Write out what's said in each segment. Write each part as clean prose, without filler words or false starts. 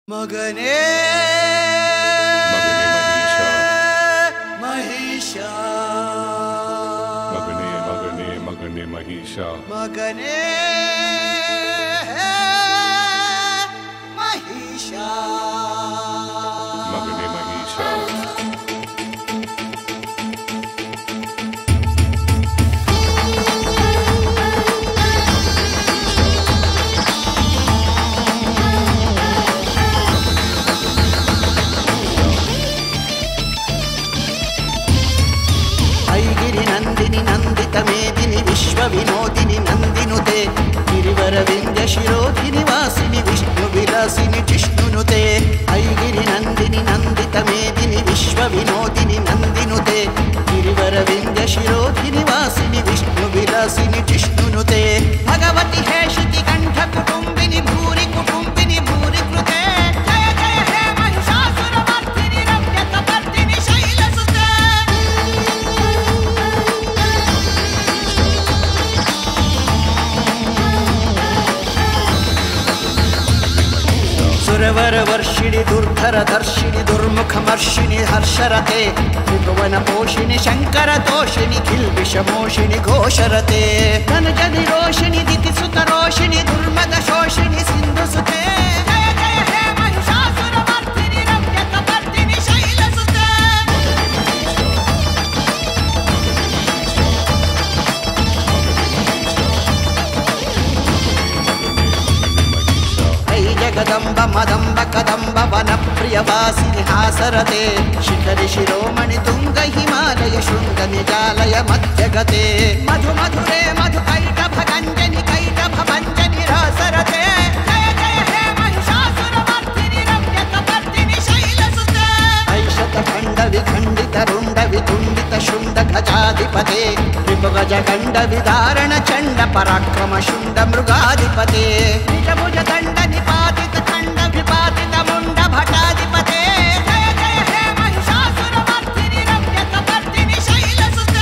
ಮಗನೇ ಮಹೇಶ ಮಗನೇ ಮಗನೇ ಮಗನೇ ಮಹೇಶ ಮಗನೇ ಮಹೇಶ ಮಗನೇ ಮಹೇಶ ಐಗಿರಿ ನಂದಿನಿ ನಂದಿತ ಮೇದಿನಿ ವಿಶ್ವ ವಿನೋದಿನಿ ನಂದಿನುತೆ ಗಿರಿವರ ವಿಂಧ್ಯ ಶಿರೋಧಿನಿ ವಾಸಿನಿ ವಿಷ್ಣು ವಿಲಾಸಿನಿ ಜಿಷ್ಣುನುತೆ ಐಗಿರಿ ನಂದಿನಿ ನಂದಿತ ಮೇದಿನಿ ವಿಶ್ವ ವಿನೋದಿನಿ ನಂದಿನುತೆ ಗಿರಿವರ ವಿಂಧ್ಯ ಶಿರೋಧಿನಿ ವಾಸಿನಿ ವಿಷ್ಣು ವಿಲಾಸಿನಿ ಜಿಷ್ಣುನುತೆ ಭಗವತಿ ಹೇ ಶ್ರುತಿ ಕಂಠ ಕುಟುಂಬಿನಿ ಭೂರಿ ಕುಟುಂಬಿನಿ ಭೂರಿ ಕೃತೆ ಜಯ ಜಯ ಹೇ ಮಹಿಷಾಸುರ ಮರ್ದಿನಿ ರಮ್ಯ ತಪರ್ದಿನಿ ಶೈಲಸುತೆ ಸುರವರ ವರ್ಷಿಣಿ ದುರ್ಧರ ದರ್ಶಿನಿ ದುರ್ಮುಖಮರ್ಷಿಣಿ ಹರ್ಷರತೆ ತ್ರಿಭುವನ ಪೋಷಿಣಿ ಶಂಕರ ತೋಷಿಣಿ ಕಿಲ್ಬಿಷಮೋಷಿಣಿ ಘೋಷರತೆ ಧನುಜನಿ ರೋಷಿಣಿ ದಿತಿಸುತ ರೋಷಿಣಿ ದುರ್ಮದ ಶೋಷಿಣಿ ಸಿಂಧುಸುತೆ ಜಯ ಜಯ ಹೇ ಮಹಿಷಾಸುರ ಮರ್ದಿನಿ ರಮ್ಯ ತಪರ್ದಿನಿ ಶೈಲಸುತೆ ಐ ಜಗದಂಬ ಮದಂಬ ಕದಂಬ ವನ ಪ್ರಿಯವಾಸಿನಿ ಹಾಸರತೆ ಶಿಖರಿ ಶಿರೋಮಣಿ ತುಂಗ ಹಿಮಾಲಯ ಶೃಂಗ ನಿಜಾಲಯ ಮಧ್ಯಗತೆ ಮಧು ಮಧುರೆ ಮಧು ಕೈಟ ಭಗಂಜನಿ ಕೈಟ ಭಂಜನಿ ರಾಸರತೆ ಜಯ ಜಯ ಹೇ ಮಹಿಷಾಸುರ ಮರ್ದಿನಿ ರಮ್ಯ ತಪರ್ದಿನಿ ಶೈಲಸುತೆ ಐಶತ ಖಂಡ ವಿಖಂಡಿತ ರುಂಡ ವಿತುಂಡಿತ ಶುಂಡ ಗಜಾಧಿಪತೆ ರಿಪುಗಜ ಗಂಡ ವಿದಾರಣ ಚಂಡ ಪರಾಕ್ರಮ ಶುಂಡ ಮೃಗಾಧಿಪತೆ ನಿಜಭುಜ ದಂಡ ನಿಪಾತಿತ ಖಂಡ ವಿಪಾತಿತ ಮುಂಡ ಭಟಾಧಿಪತೆ ಜಯ ಜಯ ಹೇ ಮಹಿಷಾಸುರ ಮರ್ದಿನಿ ರಮ್ಯ ತಪರ್ದಿನಿ ಶೈಲಸುತೆ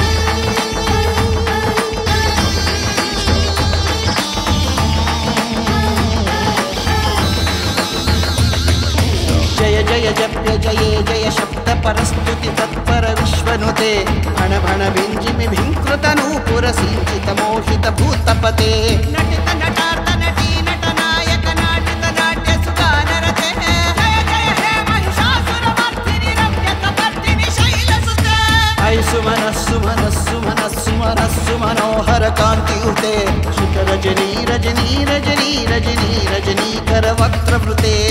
ಜಯ ಜಯ ಜಪ್ಯ ಜಯೇ ಜಯ ಶಬ್ದ ಪರಸ್ತುತಿ ತತ್ಪರ ವಿಶ್ವನುತೆ ಅಣಭಣ ಬಿಂಜಿಮಿ ಭಿಂಕೃತ ನೂಪುರ ಸಿಂಚಿತ ಮೋಹಿತ ಭೂತಪತೆ ನಟಿತ ನಟಾರ್ಥ ನಟಿ ನಟ ನಾಯಕ ನಾಟಿತ ನಾಟ್ಯ ಸುಗಾನರತೆ ಜಯ ಜಯ ಹೇ ಮಹಿಷಾಸುರ ಮರ್ದಿನಿ ರಮ್ಯ ತಪರ್ದಿನಿ ಶೈಲಸುತೆ ಐ ಸುಮನಸ್ಸು ಮನಸ್ಸು ಮನಸ್ಸು ಮನಸ್ಸು ಮನೋಹರ ಕಾಂತಿಯುತೆ ಶಿಖರ ರಜನಿ ರಜನಿ ರಜನಿ ರಜನಿ ರಜನೀಕರ ವಕ್ರವೃತೆ